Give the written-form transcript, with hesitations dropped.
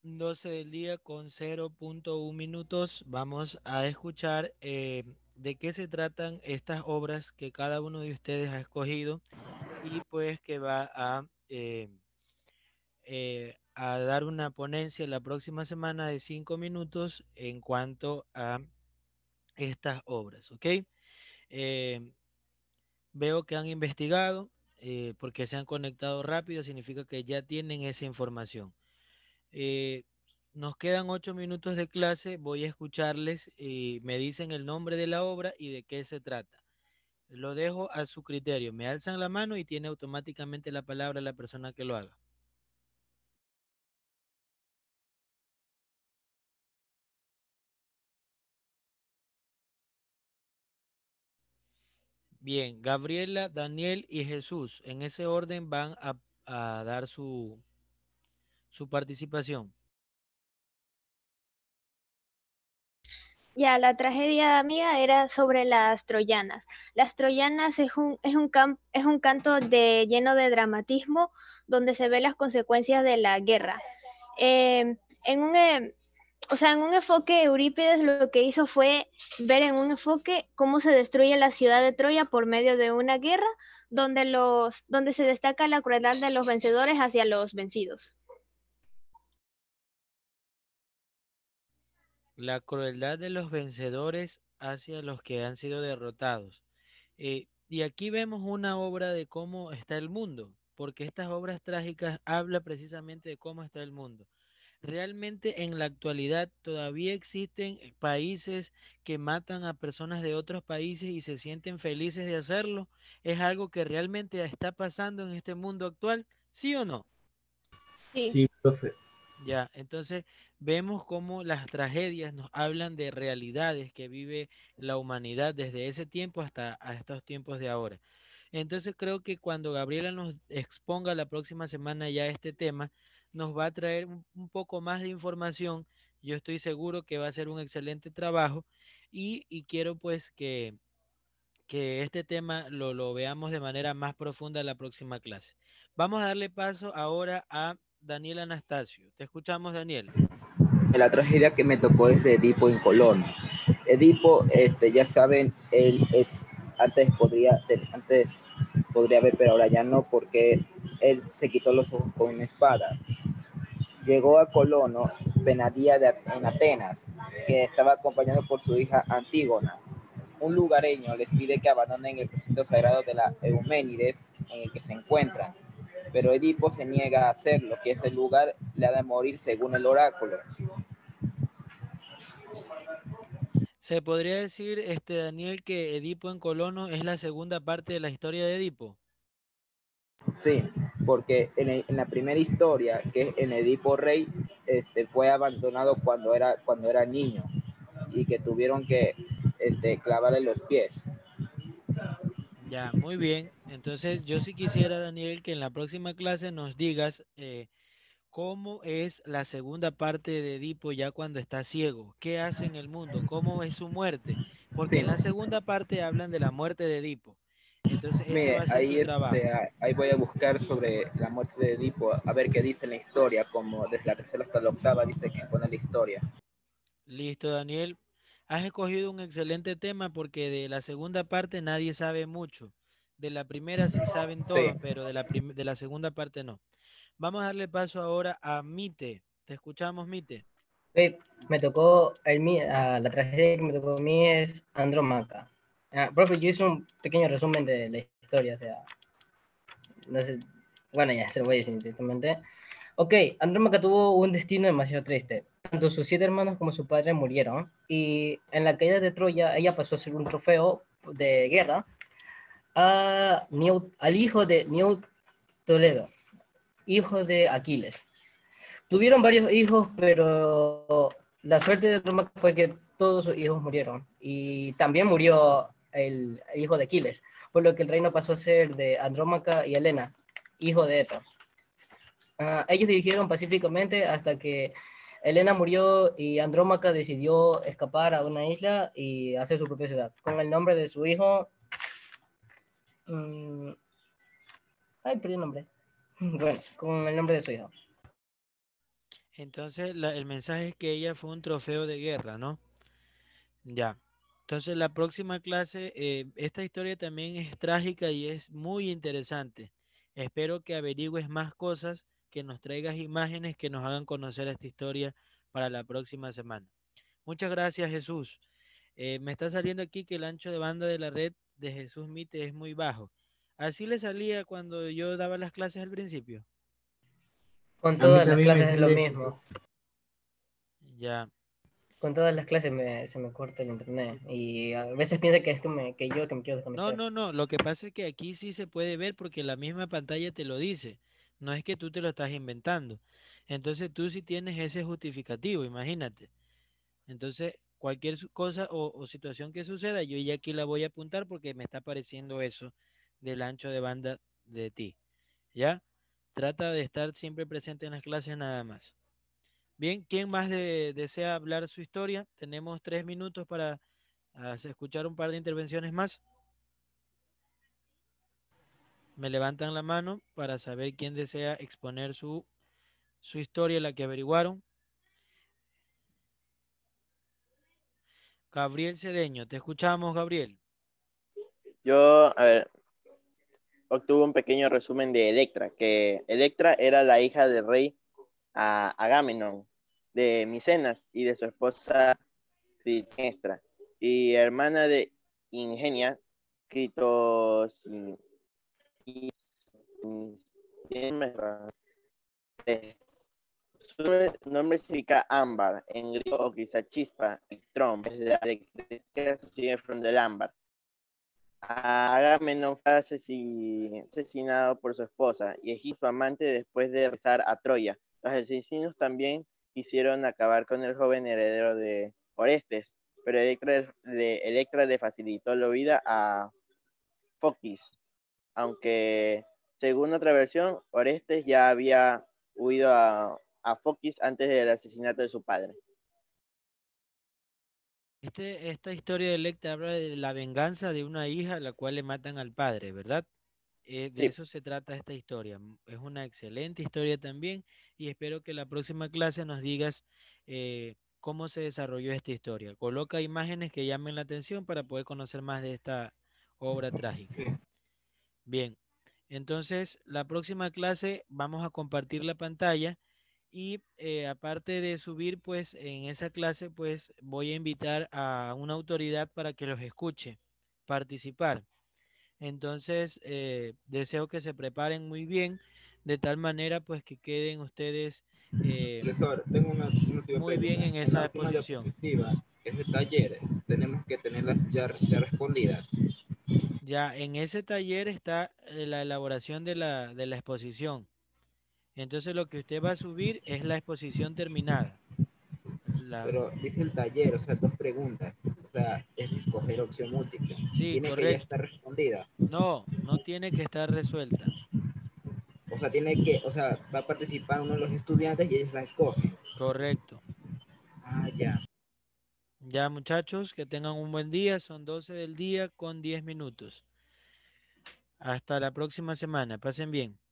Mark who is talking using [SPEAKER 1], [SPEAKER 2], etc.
[SPEAKER 1] 12 del día con 0.1 minutos. Vamos a escuchar de qué se tratan estas obras que cada uno de ustedes ha escogido y pues que va a dar una ponencia la próxima semana de 5 minutos en cuanto a estas obras, ¿ok? Eh, Veo que han investigado porque se han conectado rápido, significa que ya tienen esa información. Eh, Nos quedan 8 minutos de clase, voy a escucharles y me dicen el nombre de la obra y de qué se trata. Lo dejo a su criterio. Me alzan la mano y tiene automáticamente la palabra la persona que lo haga. Bien, Gabriela, Daniel y Jesús. En ese orden van a dar su participación.
[SPEAKER 2] Ya, la tragedia amiga era sobre las troyanas. Las troyanas es un canto lleno de dramatismo donde se ven las consecuencias de la guerra. En un, o sea, en un enfoque, Eurípides lo que hizo fue ver en un enfoque cómo se destruye la ciudad de Troya por medio de una guerra donde se destaca la crueldad de los vencedores hacia los vencidos.
[SPEAKER 1] La crueldad de los vencedores hacia los que han sido derrotados. Y aquí vemos una obra de cómo está el mundo, porque estas obras trágicas hablan precisamente de cómo está el mundo. Realmente en la actualidad todavía existen países que matan a personas de otros países y se sienten felices de hacerlo. ¿Es algo que realmente está pasando en este mundo actual? ¿Sí o no?
[SPEAKER 2] Sí.
[SPEAKER 3] Sí, profe.
[SPEAKER 1] Ya, entonces vemos cómo las tragedias nos hablan de realidades que vive la humanidad desde ese tiempo hasta a estos tiempos de ahora. Entonces creo que cuando Gabriela nos exponga la próxima semana ya este tema, nos va a traer un poco más de información. Yo estoy seguro que va a ser un excelente trabajo y quiero pues que este tema lo veamos de manera más profunda en la próxima clase. Vamos a darle paso ahora a Daniel Anastasio. Te escuchamos, Daniel.
[SPEAKER 3] La tragedia que me tocó es de Edipo en Colón. Edipo, ya saben, él es, antes podría haber, pero ahora ya no, porque él se quitó los ojos con una espada. Llegó a Colono, Penadía en Atenas, que estaba acompañado por su hija Antígona. Un lugareño les pide que abandonen el recinto sagrado de la Euménides en el que se encuentran, pero Edipo se niega a hacerlo, que ese lugar le ha de morir según el oráculo.
[SPEAKER 1] ¿Se podría decir, Daniel, que Edipo en Colono es la segunda parte de la historia de Edipo?
[SPEAKER 3] Sí, porque en la primera historia, que es en Edipo Rey, fue abandonado cuando era niño y que tuvieron que clavarle los pies.
[SPEAKER 1] Ya, muy bien. Entonces, yo sí quisiera, Daniel, que en la próxima clase nos digas cómo es la segunda parte de Edipo ya cuando está ciego. ¿Qué hace en el mundo? ¿Cómo es su muerte? Porque
[SPEAKER 3] Sí,
[SPEAKER 1] en la segunda parte hablan de la muerte de Edipo. Entonces, ese va
[SPEAKER 3] mire,
[SPEAKER 1] a ser tu trabajo.
[SPEAKER 3] ahí voy a buscar sobre la muerte de Edipo, a ver qué dice la historia, como desde la tercera hasta la octava dice que pone la historia.
[SPEAKER 1] Listo, Daniel. Has escogido un excelente tema porque de la segunda parte nadie sabe mucho. De la primera sí saben
[SPEAKER 3] Sí,
[SPEAKER 1] todos, pero de la segunda parte no. Vamos a darle paso ahora a Mite. Te escuchamos, Mite.
[SPEAKER 4] Me tocó, la tragedia que me tocó a mí es Andrómaca. Profe, yo hice un pequeño resumen de la historia, o sea, no sé, bueno, ya se lo voy a decir directamente. Ok, Andrómaca tuvo un destino demasiado triste. Tanto sus 7 hermanos como su padre murieron, y en la caída de Troya ella pasó a ser un trofeo de guerra al hijo de Toledo, hijo de Aquiles. Tuvieron varios hijos, pero la suerte de Andrómaca fue que todos sus hijos murieron. Y también murió el hijo de Aquiles, por lo que el reino pasó a ser de Andrómaca y Helena, hijo de Eto. Ellos dirigieron pacíficamente hasta que Helena murió y Andrómaca decidió escapar a una isla y hacer su propia ciudad. Con el nombre de su hijo... ay, perdí el nombre. Bueno, con el nombre de su hijo.
[SPEAKER 1] Entonces el mensaje es que ella fue un trofeo de guerra, ¿no? Ya. Entonces la próxima clase, esta historia también es trágica y es muy interesante. Espero que averigües más cosas, que nos traigas imágenes que nos hagan conocer esta historia para la próxima semana. Muchas gracias, Jesús. Me está saliendo aquí que el ancho de banda de la red de Jesús Mite es muy bajo. Así le salía cuando yo daba las clases al principio.
[SPEAKER 4] Con
[SPEAKER 5] A mí
[SPEAKER 4] todas las
[SPEAKER 5] también me
[SPEAKER 4] clases es lo
[SPEAKER 5] sale.
[SPEAKER 4] mismo.
[SPEAKER 1] Ya.
[SPEAKER 4] Con todas las clases se me corta el internet.
[SPEAKER 1] Sí.
[SPEAKER 4] Y a veces piensa que es que yo que me quiero
[SPEAKER 1] No,
[SPEAKER 4] desconectar.
[SPEAKER 1] no, no. Lo que pasa es que aquí sí se puede ver porque la misma pantalla te lo dice. No es que tú te lo estás inventando. Entonces tú sí tienes ese justificativo, imagínate. Entonces, cualquier cosa o situación que suceda, yo ya aquí la voy a apuntar porque me está apareciendo eso del ancho de banda de ti. ¿Ya? Trata de estar siempre presente en las clases nada más. Bien, ¿quién más desea hablar su historia? Tenemos 3 minutos para escuchar un par de intervenciones más. Me levantan la mano para saber quién desea exponer su historia, la que averiguaron. Gabriel Cedeño, te escuchamos, Gabriel.
[SPEAKER 6] Yo, a ver, obtuve un pequeño resumen de Electra, que Electra era la hija del rey Agamenón, de Micenas y de su esposa Clitemnestra, y hermana de Ingenia, Critos... Su nombre significa ámbar, en griego o quizá chispa, electrón, es la electricidad del ámbar. Agamenón fue asesinado por su esposa y Egipto su amante después de regresar a Troya. Los asesinos también quisieron acabar con el joven heredero de Orestes, pero Electra le facilitó la vida a Foquis, aunque según otra versión, Orestes ya había huido a Foquis antes del asesinato de su padre.
[SPEAKER 1] Esta historia de Electra habla de la venganza de una hija a la cual le matan al padre, ¿verdad? De
[SPEAKER 6] Sí,
[SPEAKER 1] eso se trata esta historia. Es una excelente historia también y espero que la próxima clase nos digas cómo se desarrolló esta historia. Coloca imágenes que llamen la atención para poder conocer más de esta obra trágica.
[SPEAKER 5] Sí.
[SPEAKER 1] Bien, entonces la próxima clase vamos a compartir la pantalla y aparte de subir, pues en esa clase, pues voy a invitar a una autoridad para que los escuche participar. Entonces, deseo que se preparen muy bien, de tal manera pues que queden ustedes
[SPEAKER 5] Profesor, tengo una última
[SPEAKER 1] muy bien
[SPEAKER 5] pregunta.
[SPEAKER 1] en
[SPEAKER 5] En la
[SPEAKER 1] esa
[SPEAKER 5] última
[SPEAKER 1] exposición.
[SPEAKER 5] diapositiva, ese taller, tenemos que tenerlas ya respondidas.
[SPEAKER 1] Ya en ese taller está la elaboración de la exposición. Entonces lo que usted va a subir es la exposición terminada. La,
[SPEAKER 5] Pero dice el taller, o sea, 2 preguntas. O sea, es de escoger opción múltiple.
[SPEAKER 1] sí,
[SPEAKER 5] Tiene que ya estar
[SPEAKER 1] correcto.
[SPEAKER 5] respondida.
[SPEAKER 1] No, no tiene que estar resuelta.
[SPEAKER 5] O sea, o sea, va a participar uno de los estudiantes y ellos la escogen.
[SPEAKER 1] Correcto.
[SPEAKER 5] Ah, ya.
[SPEAKER 1] Ya muchachos, que tengan un buen día. Son 12 del día con 10 minutos. Hasta la próxima semana. Pasen bien.